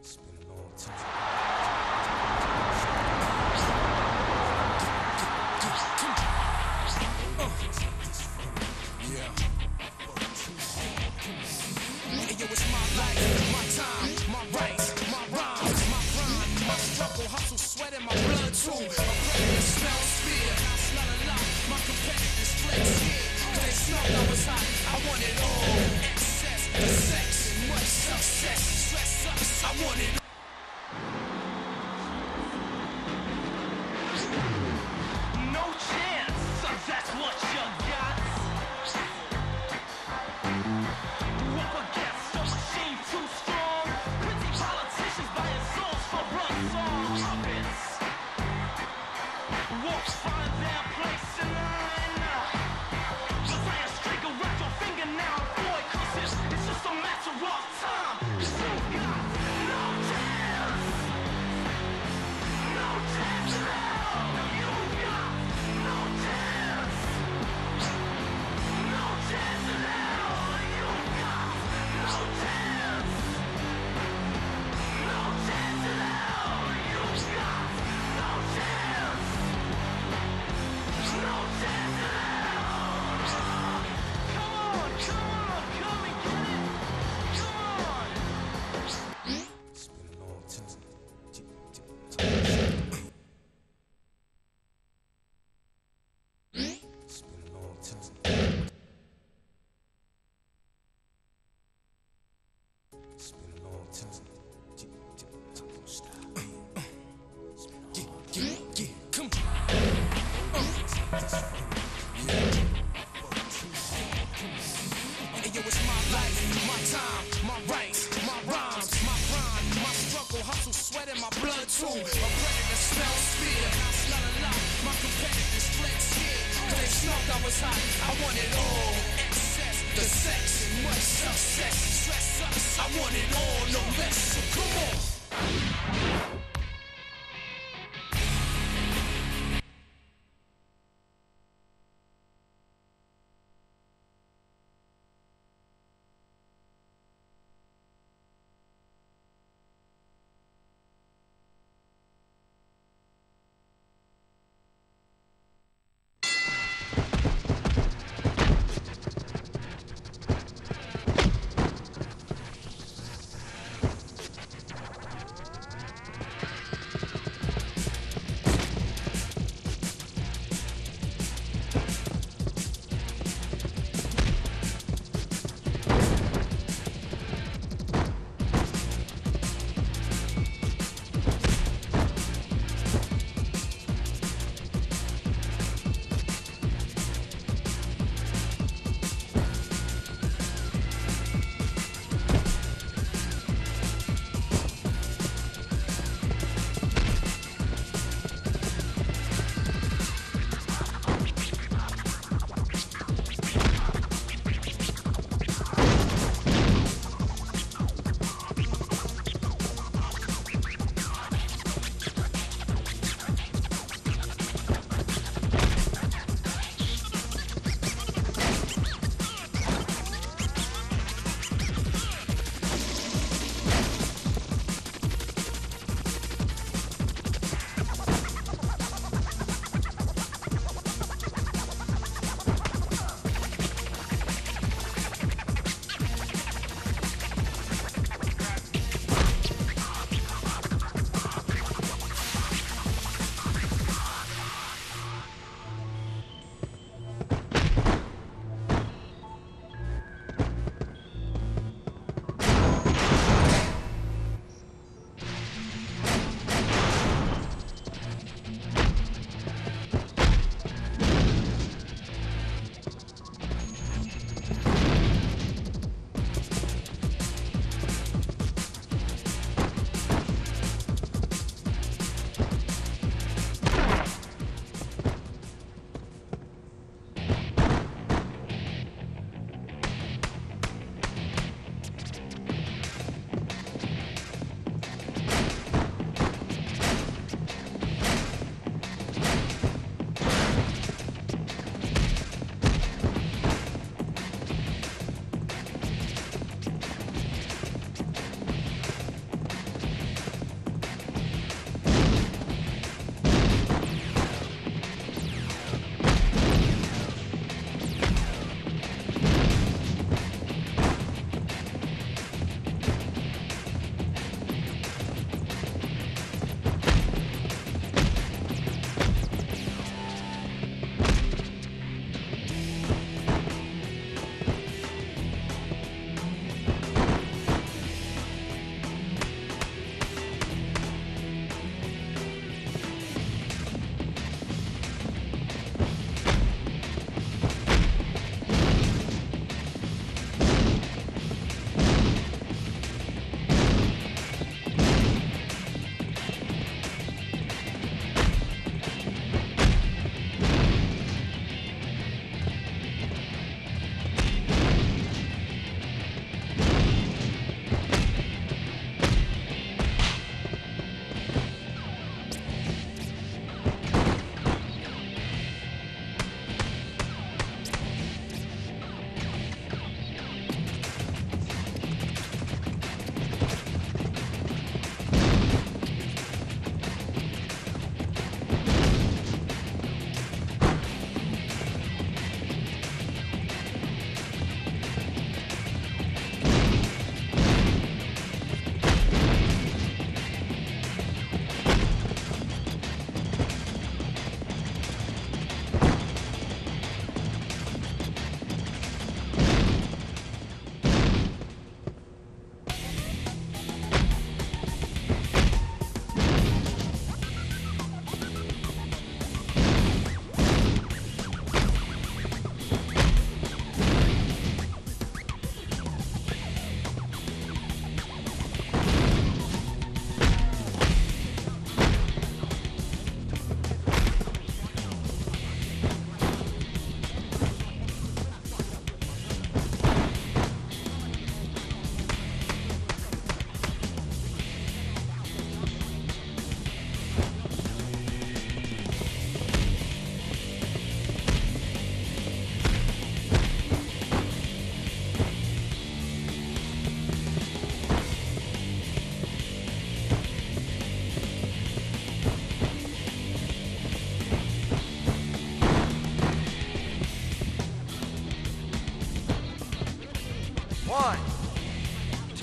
It's been a long time. Yeah. Hey, yo, it's my life, my time, my rights, my rhymes, my grind, my struggle, hustle, sweat in my blood too. A predator smells fear, I smell a lot. My competitors flex here, 'cause they smelled I was hot. I want it all, excess, the sex, much success, stress us. I want it all. No chance, so that's what you got. Up against a machine too strong. Pretty politicians buying souls for blood song puppets. Won't find their place in line. Just like a streak will wrap your finger now, boy, 'cause it's just a matter of time. You got no chance. No chance at all. You got no chance. No chance at all. You got no chance. No chance at all. You got no chance. No chance at all. Come on, come on, come and get it. Come on. It's been a long time. It's been a long time. It's been a long time. Yeah, come on. Hey, yo, it's my life, my time, my rights, my rhymes, my grind, my struggle, hustle, sweat in my blood too. A predator smells fear, I smell a lot. My competitors flex here, 'cause they smelled I was hot. I want it all, excess, the sex, much success, stress us. I want it all, no less. So come on.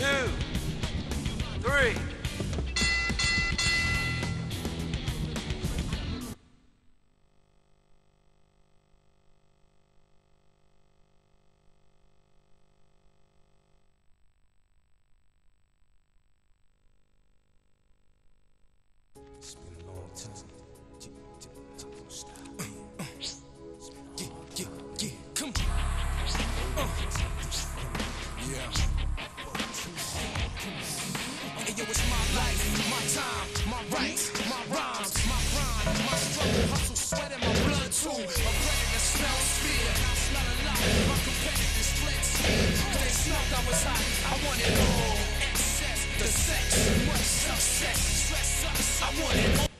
2, 3. It's been a long time. Yeah, come on. Yeah. Hey, yo, it's my life, my time, my rights, my rhymes, my grind, my struggle, hustle, sweat, and my blood too. A predator smells fear. I smell a lot. My competitors flex here. Cause they smelled I was hot. I want it all. Excess, the sex, much success, stress sucks. I want it all.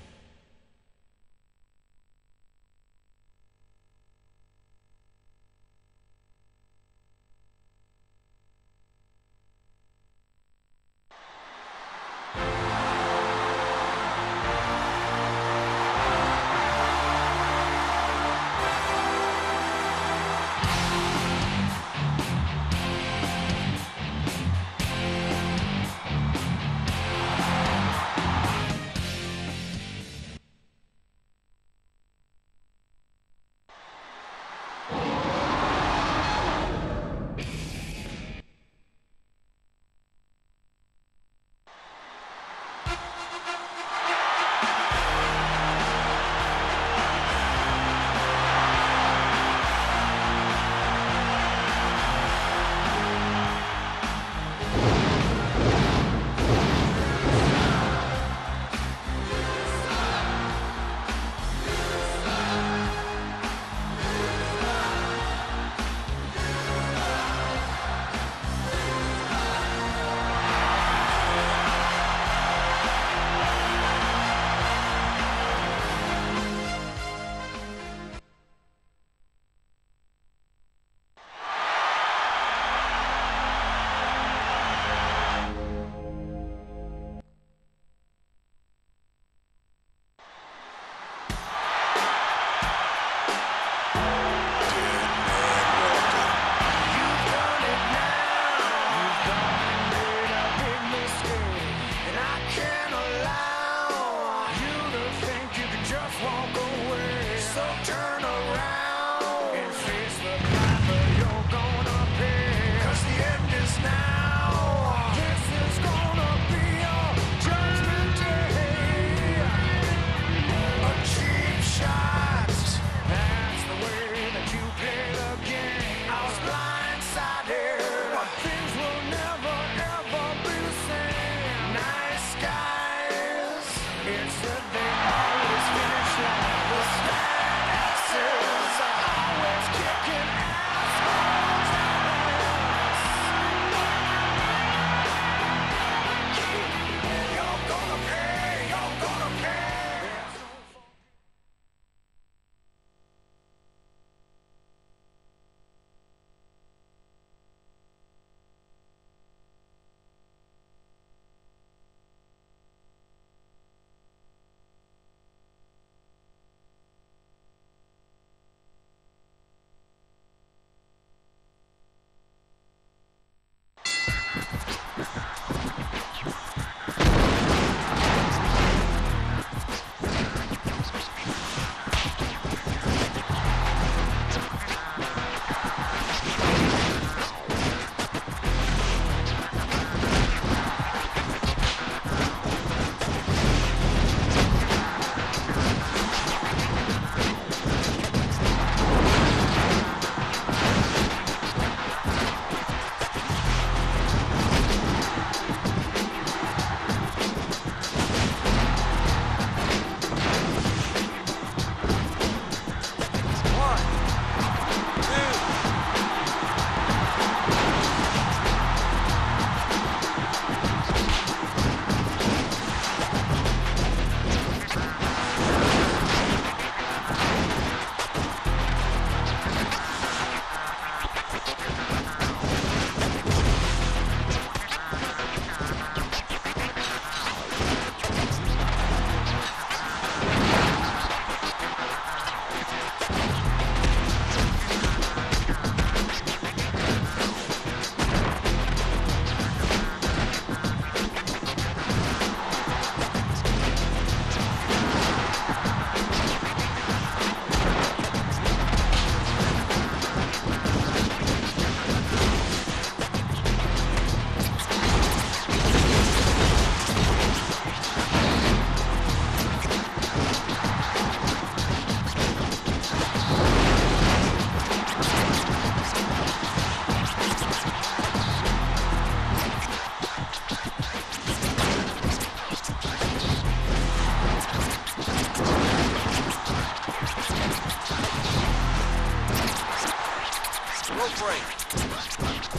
break.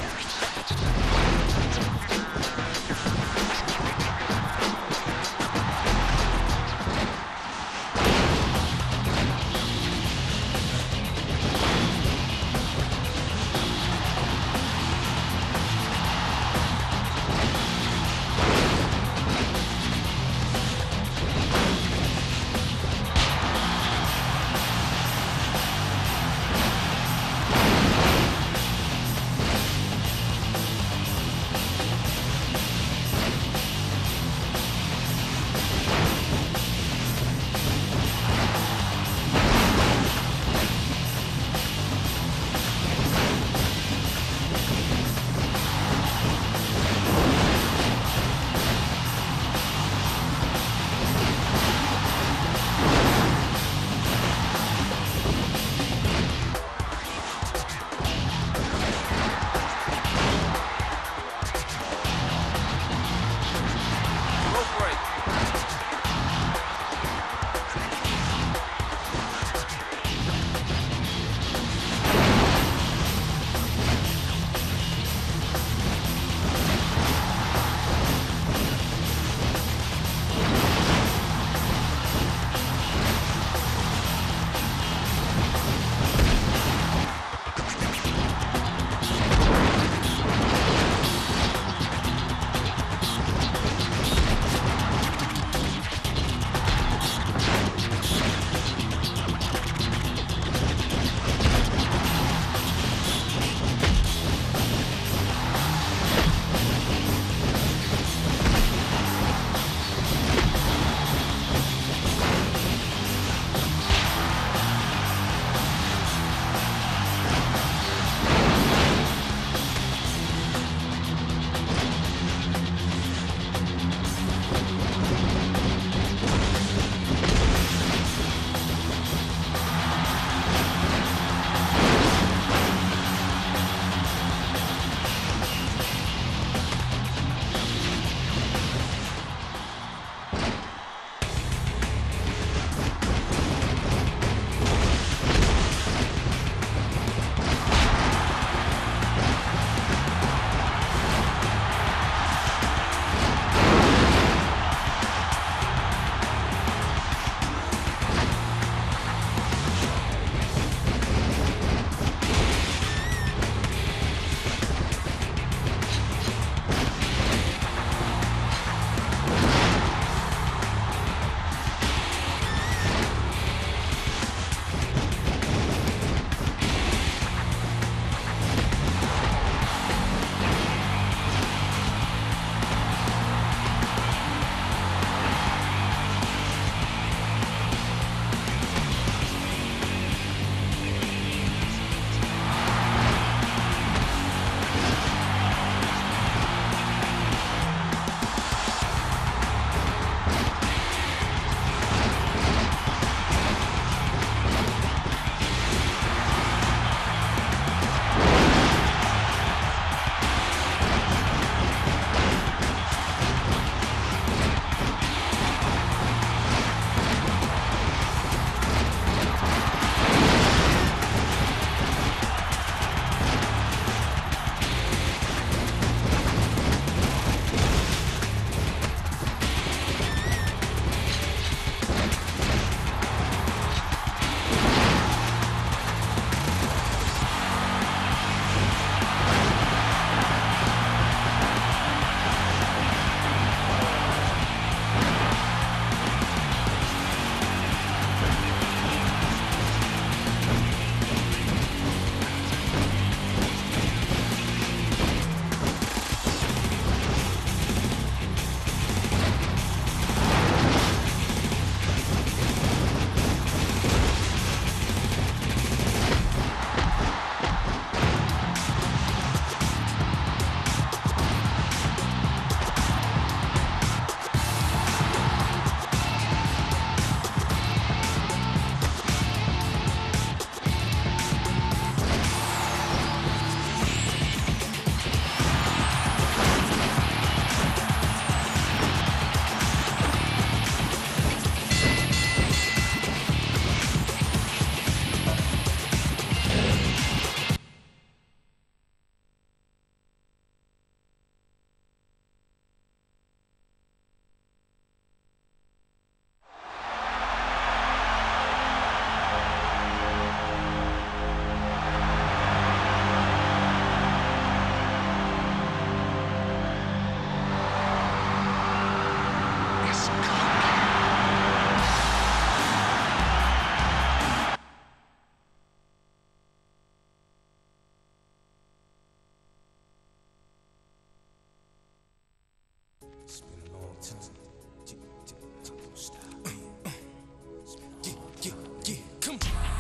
Come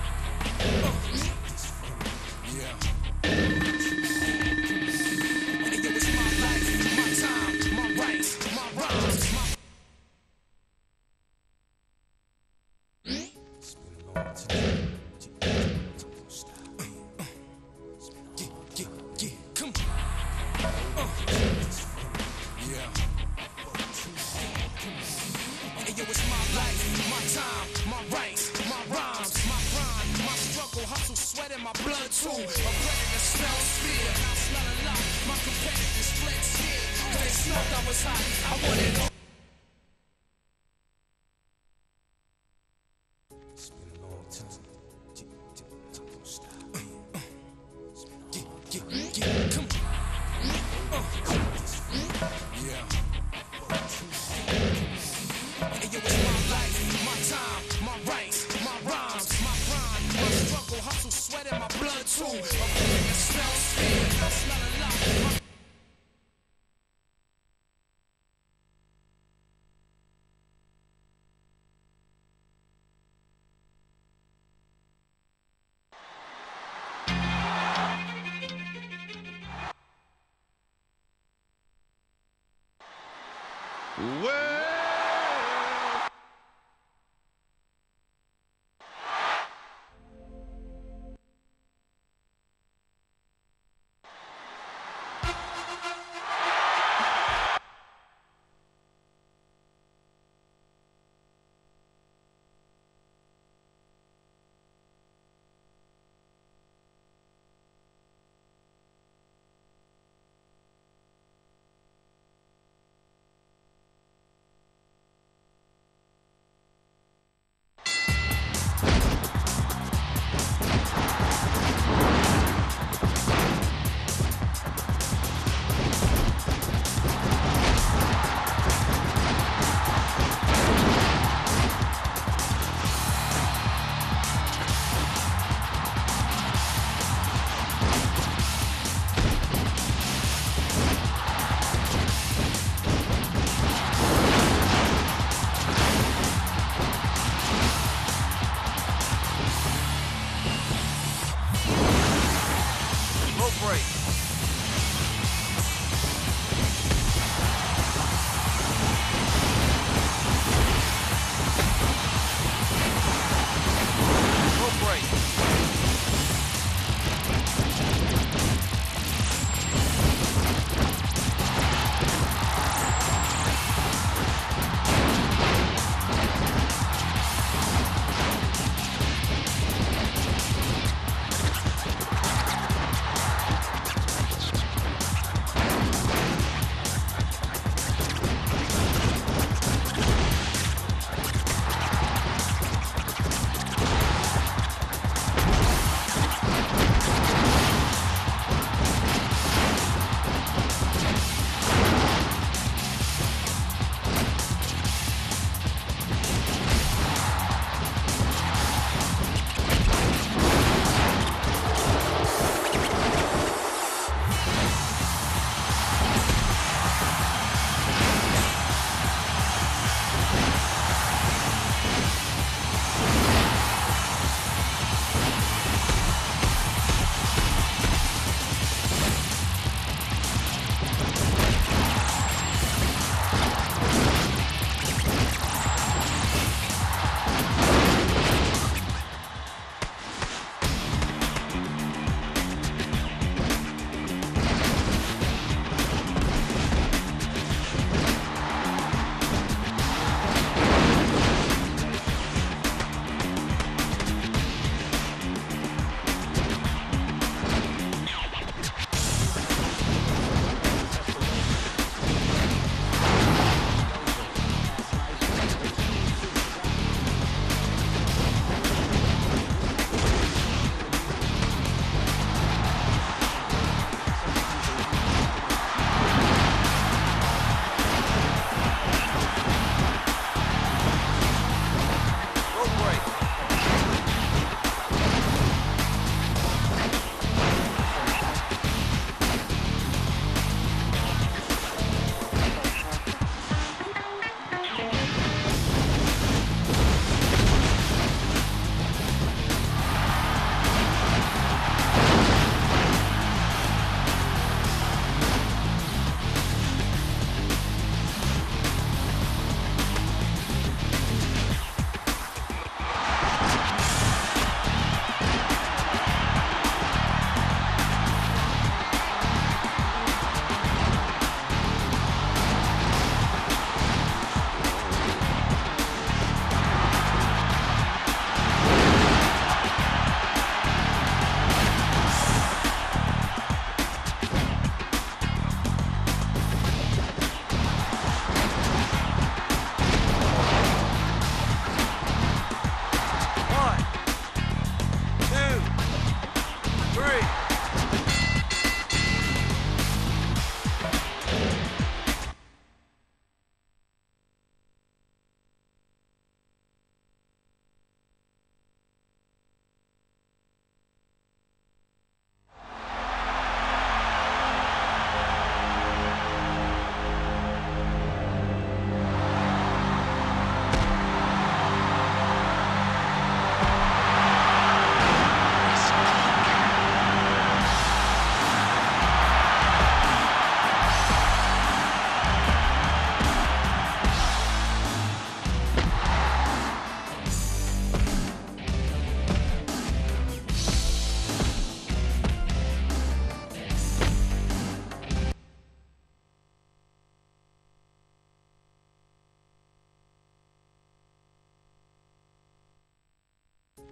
yeah. Hey, yo, it's my life, my time, my rights, my rhymes, my come yeah. Hey, yo, it's my life, my time, my rights, my rhymes, my grind, my struggle, hustle, sweat in my blood too. A predator smells fear, I smell a lot. My competitors flex here, 'cause they smoked I was hot. I wanted all. It's been a long time. Come yeah. Hey, yo, it's my life, my time, my rights, my rhymes, my grind, my struggle, hustle, sweat in my blood too. A predator smells fear, I smell a lot. My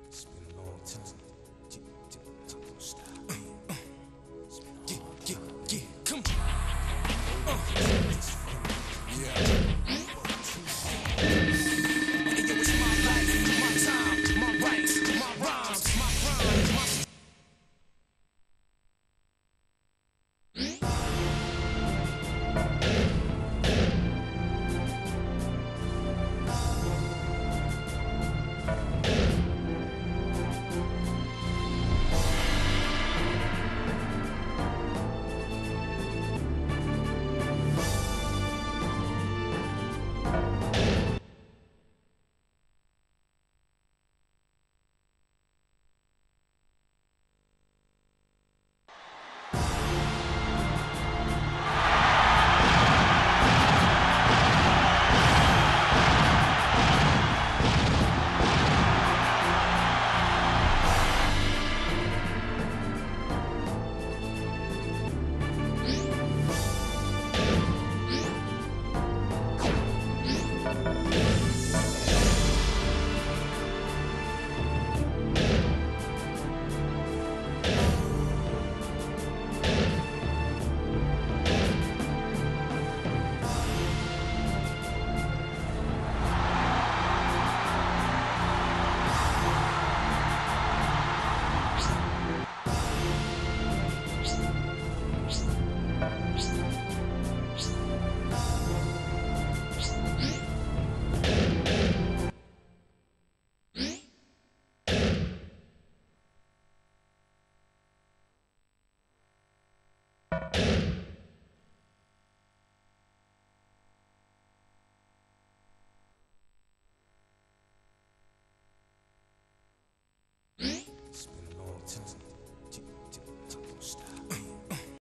It's been a long time. Not gonna stop. Yeah, come on. Yeah. Hey, yo, it's my life, my time, my rights, my rhymes, my grind, my